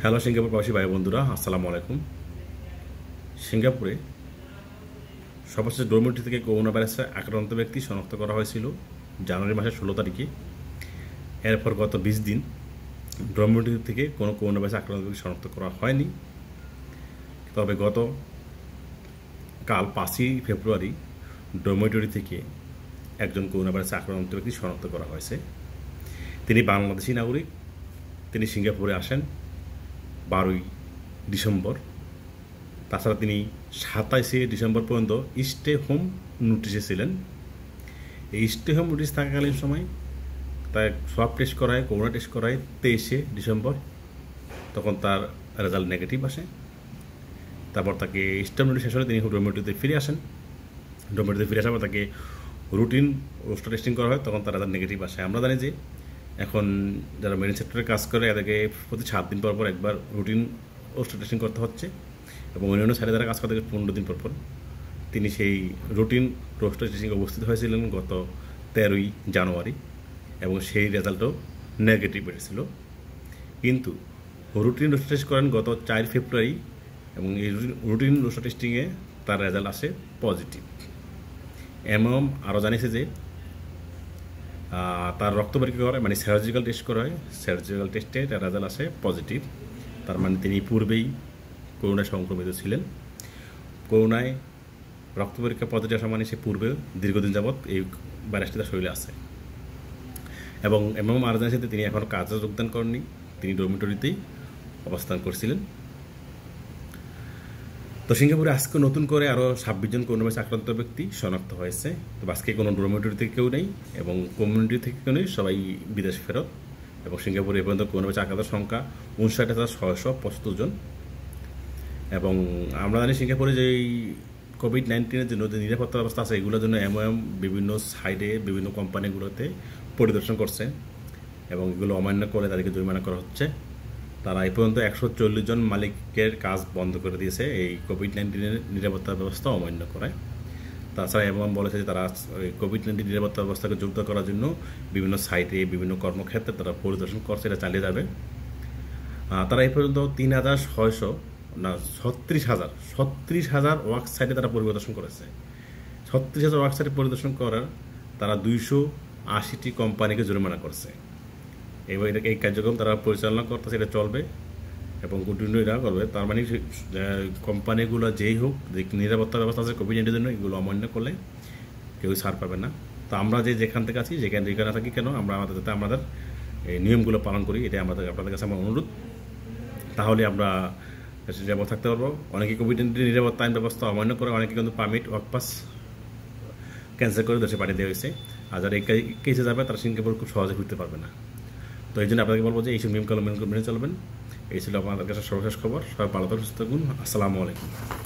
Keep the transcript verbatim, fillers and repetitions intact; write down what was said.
Hello Singapore প্রবাসী ভাই বন্ধুরা, আসসালামু আলাইকুম। সিঙ্গাপুরে সর্বশেষ ডরমিটরি থেকে করোনা ভাইরাসে আক্রান্ত ব্যক্তি শনাক্ত করা হয়েছিল জানুয়ারি মাসের ষোলো তারিখে। এরপর গত বিশ দিন ডরমিটরি থেকে কোনো করোনা ভাইরাসে আক্রান্ত ব্যক্তি শনাক্ত করা হয়নি। তবে গত কাল পাঁচই ফেব্রুয়ারি ডরমিটরি থেকে একজন করোনা ভাইরাসে আক্রান্ত ব্যক্তি শনাক্ত করা হয়েছে। তিনি বাংলাদেশি নাগরিক। তিনি সিঙ্গাপুরে আসেন বারোই ডিসেম্বর। তাছাড়া তিনি সাতাইশে ডিসেম্বর পর্যন্ত স্টে হোম নোটিশে ছিলেন। এই স্টে হোম নোটিশ থাকাকালীন সময় তার সব টেস্ট করায়, করোনা টেস্ট করায় তেইশে ডিসেম্বর। তখন তার রেজাল্ট নেগেটিভ আসে। তারপর তাকে স্টে হোম নোটিশ শেষ হলে তিনি ডরমিটরিতে ফিরে আসেন। ডরমিটরিতে ফিরে আসার পর তাকে রুটিন রোস্টার টেস্টিং করা হয়, তখন তার রেজাল্ট নেগেটিভ আসে। আমরা জানি যে এখন যারা মেরিন সেক্টরে কাজ করে তাদেরকে প্রতি সাত দিন পর পর একবার রুটিন রোস্টার টেস্টিং করতে হচ্ছে, এবং অন্যান্য সাইডে যারা কাজ করে তাদেরকে পনেরো দিন পর পর। তিনি সেই রুটিন রোস্টার টেস্টিংয়ে উপস্থিত হয়েছিলেন গত তেরোই জানুয়ারি, এবং সেই রেজাল্টও নেগেটিভ এসেছিল। কিন্তু রুটিন রোস্টার টেস্ট করেন গত চার ফেব্রুয়ারি, এবং এই রুটিন রোস্টার টেস্টিংয়ে তার রেজাল্ট আসে পজিটিভ। এমন আরও জানিয়েছে যে তার রক্ত পরীক্ষা করা মানে সার্জিক্যাল টেস্ট করা হয়, সার্জিক্যাল টেস্টে তার রেজাল্ট আসে পজিটিভ। তার মানে তিনি পূর্বেই করোনায় সংক্রমিত ছিলেন। করোনায় রক্ত পরীক্ষা পজিটিভ আসা মানে সে পূর্বে দীর্ঘদিন যাবৎ এই ভাইরাসটি তার শরীরে আছে। এবং এমন আরও জানিয়েছে তিনি এখনও কাজে যোগদান করেননি, তিনি ডরমিটরিতেই অবস্থান করছিলেন। তো সিঙ্গাপুরে আজকে নতুন করে আরও ছাব্বিশ জন করোনা ভাইরাসে আক্রান্ত ব্যক্তি শনাক্ত হয়েছে। তো আজকে কোনো ডরমিটরি থেকে কেউ নেই এবং কমিউনিটি থেকে কেউ নেই, সবাই বিদেশ ফেরত। এবং সিঙ্গাপুরে এ পর্যন্ত করোনা ভাইরাসে আক্রান্তের সংখ্যা উনষাট হাজার ছয়শো পঁচাত্তর জন। এবং আমরা জানি সিঙ্গাপুরে যে কোভিড নাইন্টিনের জন্য যে নিরাপত্তা ব্যবস্থা আছে, এগুলোর জন্য এমওএম বিভিন্ন সাইডে বিভিন্ন কোম্পানিগুলোতে পরিদর্শন করছে, এবং এগুলো অমান্য করে তাদেরকে জরিমানা করা হচ্ছে। তারা এই পর্যন্ত একশো চল্লিশ জন মালিকের কাজ বন্ধ করে দিয়েছে এই কোভিড নাইন্টিনের নিরাপত্তা ব্যবস্থা অমান্য করায়। তাছাড়া এমন বলেছে যে তারা কোভিড নাইন্টিন নিরাপত্তা ব্যবস্থাকে যুক্ত করার জন্য বিভিন্ন সাইটে বিভিন্ন কর্মক্ষেত্রে তারা পরিদর্শন করছে, এটা চালিয়ে যাবে। তারা এই পর্যন্ত তিন হাজার ছয়শো না ছত্রিশ হাজার ছত্রিশ হাজার ওয়ার্ক সাইটে তারা পরিদর্শন করেছে। ছত্রিশ হাজার ওয়ার্ক সাইটে পরিদর্শন করার তারা দুইশো আশিটি কোম্পানিকে জরিমানা করছে। এবার এই কার্যক্রম তারা পরিচালনা করতেছে, এটা চলবে এবং কন্টিনিউ এটা করবে। তার মানে কোম্পানিগুলো যেই হোক, যে নিরাপত্তা ব্যবস্থা আছে কোভিড নাইন্টিনের জন্য, এগুলো অমান্য করলে কেউ ছাড় পাবে না। তো আমরা যে যেখান থেকে আছি, যেখানে যেখানে থাকি কেন, আমরা আমাদের যাতে আমাদের এই নিয়মগুলো পালন করি, এটাই আমাদের আপনাদের কাছে আমার অনুরোধ। তাহলে আমরা নিরাপদ থাকতে পারবো। অনেকে কোভিড নাইন্টিন নিরাপত্তা আইন ব্যবস্থা অমান্য করে, অনেকে কিন্তু পারমিট ওয়ার্ক পাস ক্যান্সেল করে দেশে পাঠিয়ে দেওয়া হয়েছে। আর যারা এই কেসে যাবে তারা সিঙ্গাপুর খুব সহজে ঘুরতে পারবে না। তো এই জন্য আপনাকে বলবো যে এইসব নিয়মকানুন মেনে চলবেন। এই ছিল আমাদের কাছে সর্বশেষ খবর। সবাই ভালো থাকুন, সুস্থ থাকুন। আসসালামু আলাইকুম।